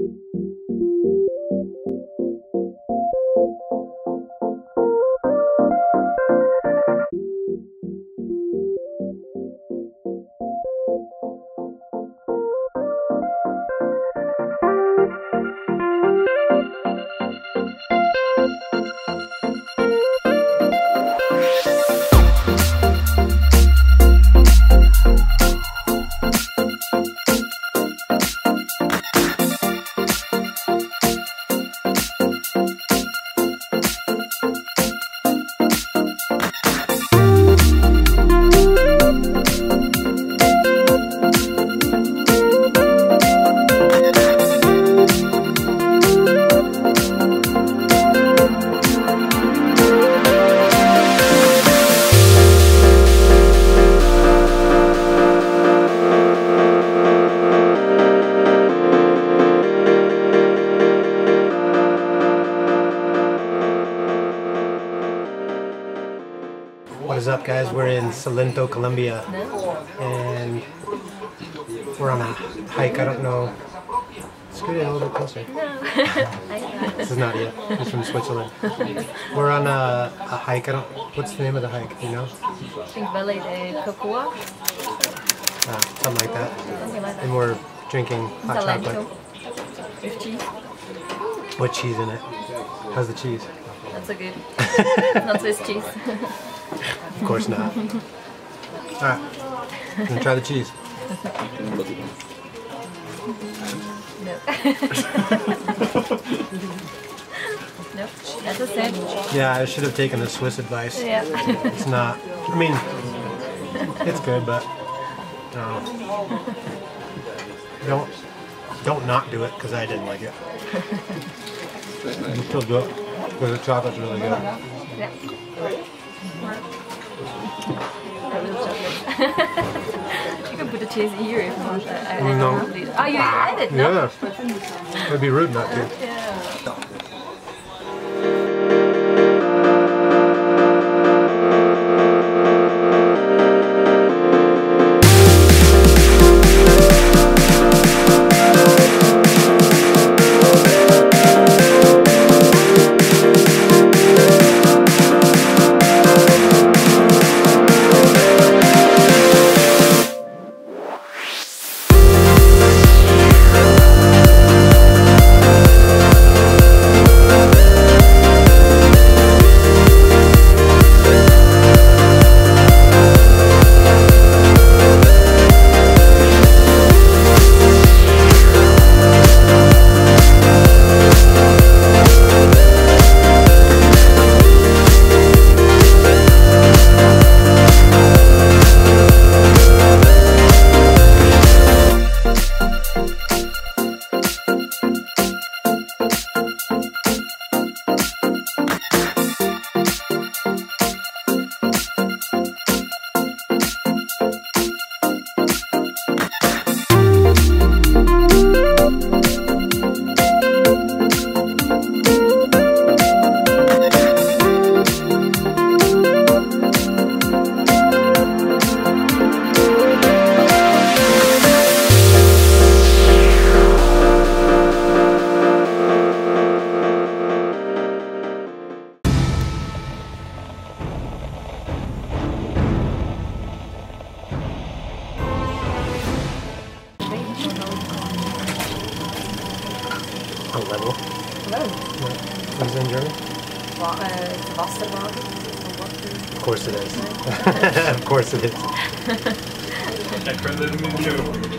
What is up, guys? We're in Salento, Colombia, and we're on a hike. I don't know. Scoot in a little bit closer. This is Nadia. He's from Switzerland. We're on a hike. I don't. What's the name of the hike? Do you know? I think Valle de Cocua. Something like that. Something like that. And we're drinking hot chocolate. With cheese. What cheese in it? How's the cheese? Not so good. Not Swiss cheese. Of course not. Alright, I'm gonna try the cheese. No. Nope, that's a sandwich. Yeah, I should have taken the Swiss advice. Yeah. It's not. I mean, it's good, but don't not do it because I didn't like it. You still do it because the chocolate's really good. Yeah. You can put the cheese here if you want. No. Oh, you add it? No? Yeah. It'd be rude not to. Yeah. A level. Hello. What is it in German? Wasserwagen. Of course it is. Of course it is.